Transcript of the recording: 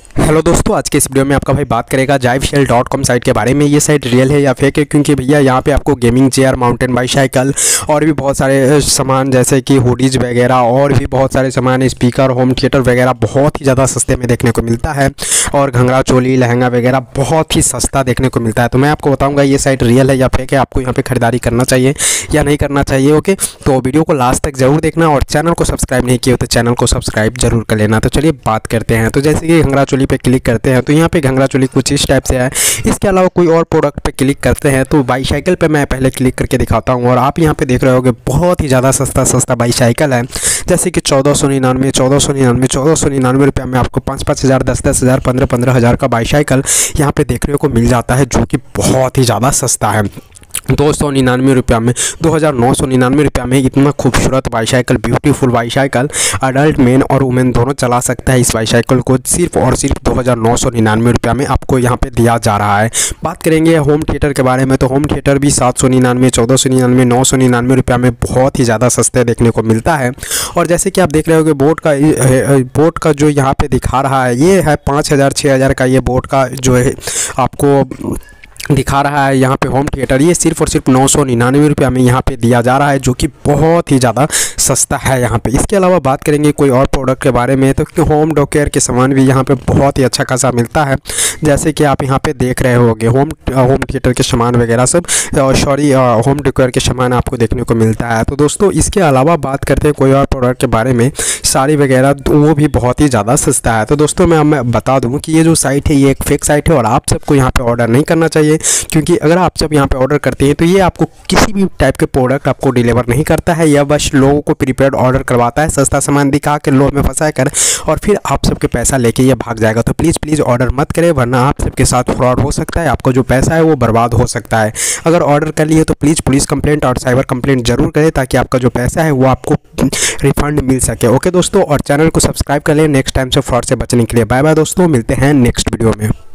Hello दोस्तों, आज के इस वीडियो में आपका भाई बात करेगा JiveShell.com साइट के बारे में। ये साइट रियल है या फेक है, क्योंकि भैया यहाँ पे आपको गेमिंग चेयर, माउंटेन बाईसाइकिल और भी बहुत सारे सामान जैसे कि हुडीज वगैरह और भी बहुत सारे सामान, स्पीकर, होम थिएटर वगैरह बहुत ही ज़्यादा सस्ते में देखने को मिलता है। और घंघरा चोली, लहंगा वगैरह बहुत ही सस्ता देखने को मिलता है। तो मैं आपको बताऊँगा ये साइट रियल है या फेक है, आपको यहाँ पर खरीदारी करना चाहिए या नहीं करना चाहिए। ओके, तो वीडियो को लास्ट तक जरूर देखना और चैनल को सब्सक्राइब नहीं किया तो चैनल को सब्सक्राइब जरूर कर लेना। तो चलिए बात करते हैं। तो जैसे कि घंघरा चोली पे क्लिक करते हैं तो यहाँ पे घंघरा चोली कुछ इस टाइप से है। इसके अलावा कोई और प्रोडक्ट पे क्लिक करते हैं तो बाईसाइकिल पे मैं पहले क्लिक करके दिखाता हूँ। और आप यहाँ पे देख रहे होगे बहुत ही ज़्यादा सस्ता बाईसाइकिल है। जैसे कि 1499 रुपये में आपको 5-5 हज़ार, 10-10 हज़ार, 15-15 हज़ार का बाईसाइकिल यहाँ पे देखने को मिल जाता है, जो कि बहुत ही ज़्यादा सस्ता है। 299 रुपये में, 2999 रुपये में इतना खूबसूरत bicycle, beautiful bicycle adult man और वुमेन दोनों चला सकता है। इस बाईसाइकिल को सिर्फ और सिर्फ 2999 रुपये में आपको यहाँ पे दिया जा रहा है। बात करेंगे होम थिएटर के बारे में, तो होम थिएटर भी 799, 1499, 999 रुपये में बहुत ही ज़्यादा सस्ते देखने को मिलता है। और जैसे कि आप देख रहे होगे बोट का जो यहाँ पे दिखा रहा है, ये है 5000, 6000 का ये बोट का जो है आपको दिखा रहा है यहाँ पे होम थिएटर। ये सिर्फ और सिर्फ 999 रुपये में यहाँ पे दिया जा रहा है, जो कि बहुत ही ज़्यादा सस्ता है यहाँ पे। इसके अलावा बात करेंगे कोई और प्रोडक्ट के बारे में, तो होम डोकेयर के सामान भी यहाँ पे बहुत ही अच्छा खासा मिलता है। जैसे कि आप यहाँ पे देख रहे होंगे होम थिएटर के सामान वगैरह सब, होम डोकेयर के सामान आपको देखने को मिलता है। तो दोस्तों इसके अलावा बात करते हैं कोई और प्रोडक्ट के बारे में, साड़ी वगैरह, वो भी बहुत ही ज़्यादा सस्ता है। तो दोस्तों मैं बता दूँ कि ये जो साइट है ये एक फेक साइट है और आप सबको यहाँ पर ऑर्डर नहीं करना चाहिए, क्योंकि अगर आप जब यहाँ पे ऑर्डर करते हैं तो ये आपको किसी भी टाइप के प्रोडक्ट आपको डिलीवर नहीं करता है। यह बस लोगों को प्रीपेड ऑर्डर करवाता है, सस्ता सामान दिखा के लोभ में फंसा कर, और फिर आप सबके पैसा लेके ये भाग जाएगा। तो प्लीज़ ऑर्डर मत करें, वरना आप सबके साथ फ्रॉड हो सकता है, आपका जो पैसा है वो बर्बाद हो सकता है। अगर ऑर्डर कर लिए तो प्लीज़ पुलिस कंप्लेंट और साइबर कंप्लेंट जरूर करें, ताकि आपका जो पैसा है वो आपको रिफंड मिल सके। ओके दोस्तों, और चैनल को सब्सक्राइब कर लें नेक्स्ट टाइम से फ्रॉड से बचने के लिए। बाय बाय दोस्तों, मिलते हैं नेक्स्ट वीडियो में।